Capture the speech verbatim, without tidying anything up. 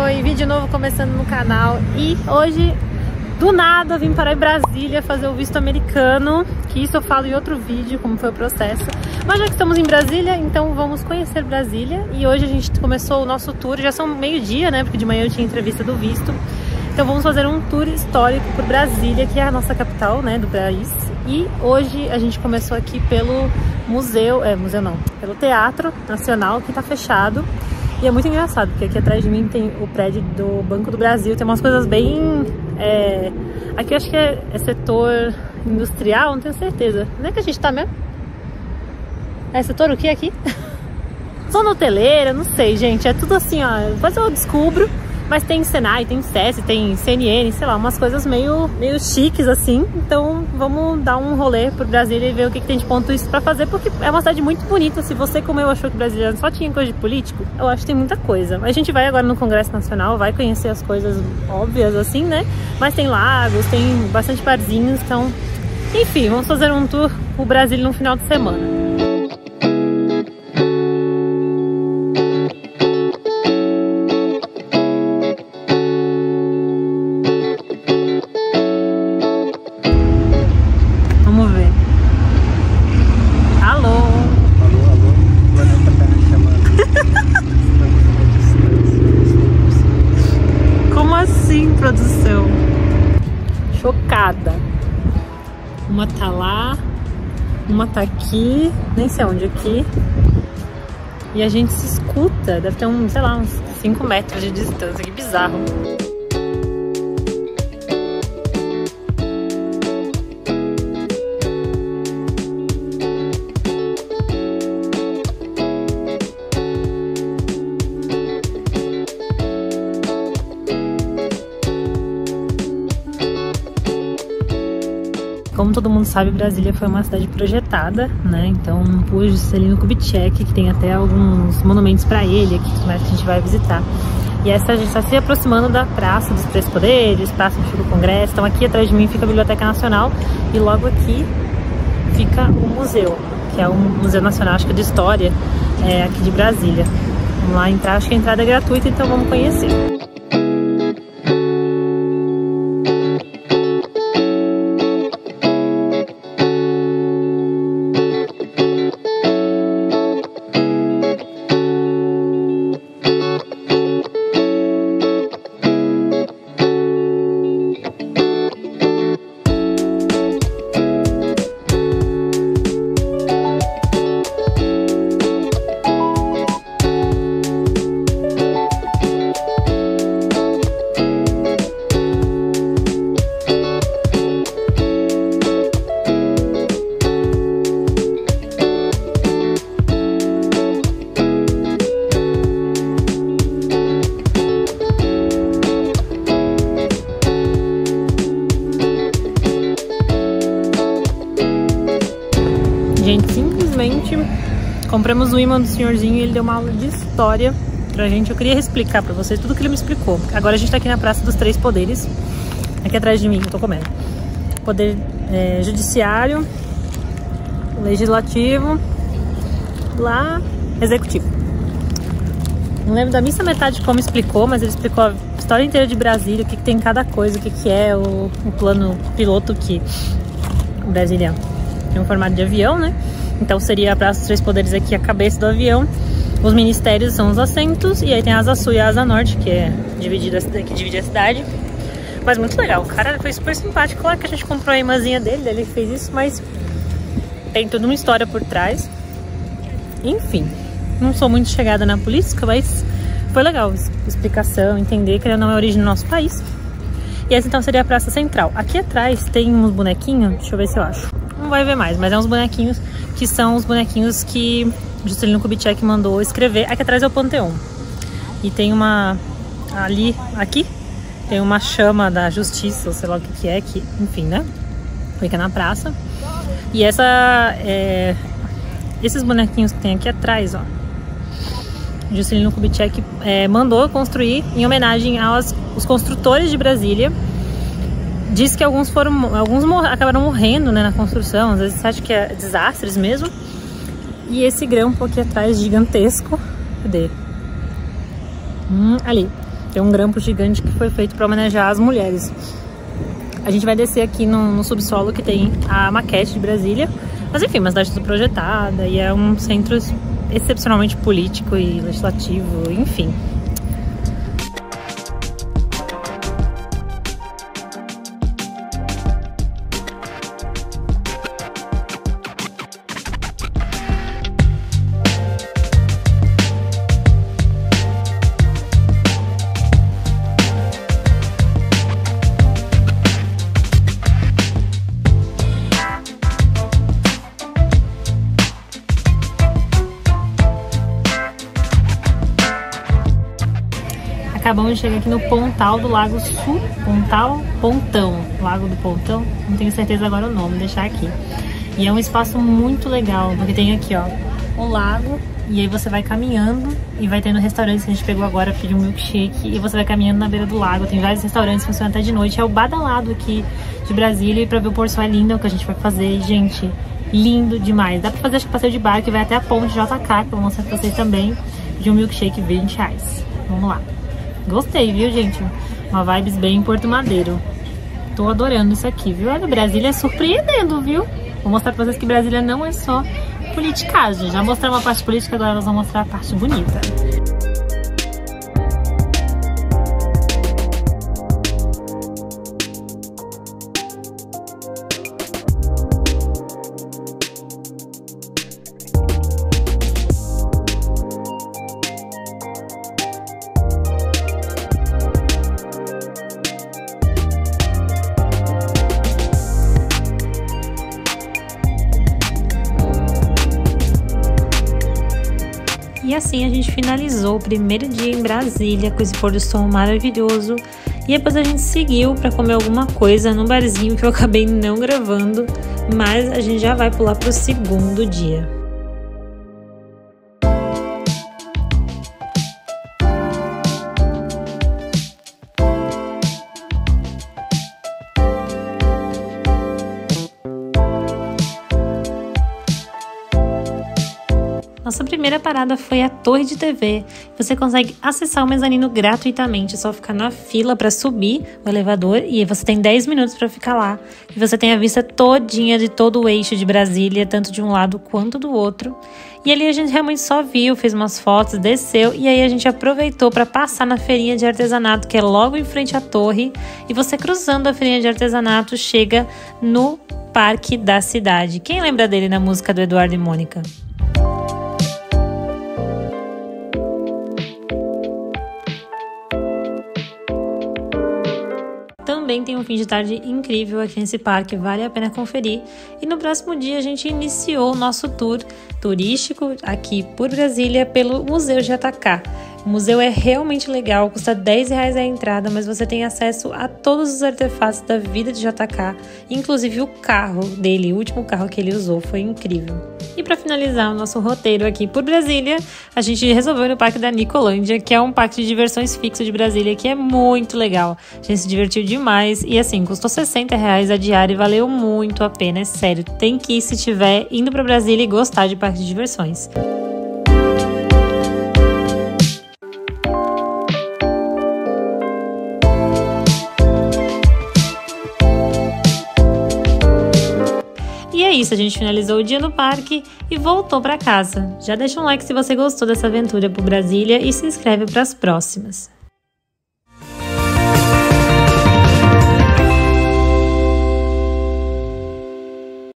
oi! Vídeo novo começando no canal e hoje, do nada, vim parar em Brasília fazer o visto americano, que isso eu falo em outro vídeo, como foi o processo. Mas já que estamos em Brasília, então vamos conhecer Brasília e hoje a gente começou o nosso tour, já são meio-dia, né, porque de manhã eu tinha entrevista do visto. Então vamos fazer um tour histórico por Brasília, que é a nossa capital, né, do país. E hoje a gente começou aqui pelo museu, é, museu não, pelo Teatro Nacional, que tá fechado. E é muito engraçado, porque aqui atrás de mim tem o prédio do Banco do Brasil, tem umas coisas bem... É, aqui eu acho que é, é setor industrial, não tenho certeza. Onde é que a gente tá mesmo? É setor o que aqui? Zona hoteleira, não sei, gente. É tudo assim, ó. Depois eu descubro. Mas tem Senai, tem S E S, tem C N N, sei lá, umas coisas meio, meio chiques assim. Então vamos dar um rolê por Brasília e ver o que, que tem de ponto isso pra fazer, porque é uma cidade muito bonita. Se você, como eu, achou que Brasília só tinha coisa de político, eu acho que tem muita coisa. A gente vai agora no Congresso Nacional, vai conhecer as coisas óbvias assim, né? Mas tem lagos, tem bastante barzinhos, então... Enfim, vamos fazer um tour por Brasília no final de semana. Produção. Chocada. Uma tá lá, uma tá aqui, nem sei onde aqui. E a gente se escuta, deve ter um, sei lá, uns cinco metros de distância, que bizarro. Como todo mundo sabe, Brasília foi uma cidade projetada, né? Então, o Juscelino Kubitschek, que tem até alguns monumentos para ele aqui, que a gente vai visitar. E essa a gente está se aproximando da Praça dos Três Poderes, Praça do Congresso. Então, aqui atrás de mim fica a Biblioteca Nacional e logo aqui fica o museu, que é o Museu Nacional, acho que de História, é, aqui de Brasília. Vamos lá entrar, acho que a entrada é gratuita, então vamos conhecer. Gente, simplesmente compramos o imã do senhorzinho e ele deu uma aula de história pra gente. Eu queria explicar pra vocês tudo que ele me explicou. Agora a gente tá aqui na Praça dos Três Poderes, aqui atrás de mim, eu tô comendo. Poder é, judiciário, legislativo, lá, executivo. Não lembro da missa metade de como explicou, mas ele explicou a história inteira de Brasília, o que, que tem em cada coisa, o que, que é o, o plano piloto que Brasília tem um formato de avião, né? Então seria a Praça dos Três Poderes aqui, a cabeça do avião. Os ministérios são os assentos. E aí tem a asa sul e a asa norte, que é dividida, que divide a cidade. Mas muito legal, o cara foi super simpático. Claro que a gente comprou a imazinha dele, ele fez isso, mas tem toda uma história por trás. Enfim, não sou muito chegada na política, mas foi legal a explicação, entender que ele não é a origem do nosso país. E essa então seria a Praça Central. Aqui atrás tem uns bonequinhos, deixa eu ver se eu acho. Não vai ver mais, mas é uns bonequinhos que são os bonequinhos que Juscelino Kubitschek mandou escrever. Aqui atrás é o Panteão. E tem uma... ali, aqui, tem uma chama da justiça, ou sei lá o que que é, que, enfim, né? Fica na praça. E essa... É, esses bonequinhos que tem aqui atrás, ó. Juscelino Kubitschek é, mandou construir em homenagem aos os construtores de Brasília. Diz que alguns foram, alguns mor acabaram morrendo, né, na construção, às vezes você acha que é desastres mesmo. E esse grampo aqui atrás, gigantesco, cadê? Hum, ali. Tem um grampo gigante que foi feito para homenagear as mulheres. A gente vai descer aqui no, no subsolo que tem a maquete de Brasília. Mas enfim, uma cidade toda projetada e é um centro excepcionalmente político e legislativo, enfim. Acabamos de chegar aqui no Pontal do Lago Sul. Pontal? Pontão. Lago do Pontão? Não tenho certeza agora o nome, vou deixar aqui. E é um espaço muito legal, porque tem aqui, ó, o lago. E aí você vai caminhando e vai tendo restaurantes que a gente pegou agora, pediu um milkshake. E você vai caminhando na beira do lago. Tem vários restaurantes que funcionam até de noite. É o badalado aqui de Brasília. E pra ver o pôr do sol é lindo, é o que a gente vai fazer. Gente, lindo demais. Dá pra fazer acho que passeio de barco que vai até a ponte de J K, que eu vou mostrar pra vocês também. De um milkshake vinte reais. Vamos lá. Gostei, viu, gente? Uma vibes bem em Porto Madeiro. Tô adorando isso aqui, viu? Olha, Brasília é surpreendendo, viu? Vou mostrar pra vocês que Brasília não é só politicagem. Já mostramos a parte política, agora nós vamos mostrar a parte bonita. E assim a gente finalizou o primeiro dia em Brasília com esse pôr do sol maravilhoso. E depois a gente seguiu para comer alguma coisa no barzinho que eu acabei não gravando, mas a gente já vai pular para o segundo dia. Nossa primeira parada foi a Torre de T V. Você consegue acessar o mezanino gratuitamente, é só ficar na fila para subir o elevador e você tem dez minutos para ficar lá. E você tem a vista todinha de todo o eixo de Brasília, tanto de um lado quanto do outro. E ali a gente realmente só viu, fez umas fotos, desceu e aí a gente aproveitou para passar na feirinha de artesanato, que é logo em frente à torre. E você cruzando a feirinha de artesanato chega no Parque da Cidade. Quem lembra dele na música do Eduardo e Mônica? Também tem um fim de tarde incrível aqui nesse parque, vale a pena conferir. E no próximo dia a gente iniciou o nosso tour turístico aqui por Brasília pelo Museu J K. O museu é realmente legal, custa dez reais a entrada, mas você tem acesso a todos os artefatos da vida de J K, inclusive o carro dele, o último carro que ele usou, foi incrível. E para finalizar o nosso roteiro aqui por Brasília, a gente resolveu ir no Parque da Nicolândia, que é um parque de diversões fixo de Brasília, que é muito legal. A gente se divertiu demais e assim, custou sessenta reais a diária e valeu muito a pena, é sério. Tem que ir se tiver indo para Brasília e gostar de parque de diversões. E é isso, a gente finalizou o dia no parque e voltou para casa. Já deixa um like se você gostou dessa aventura por Brasília e se inscreve para as próximas.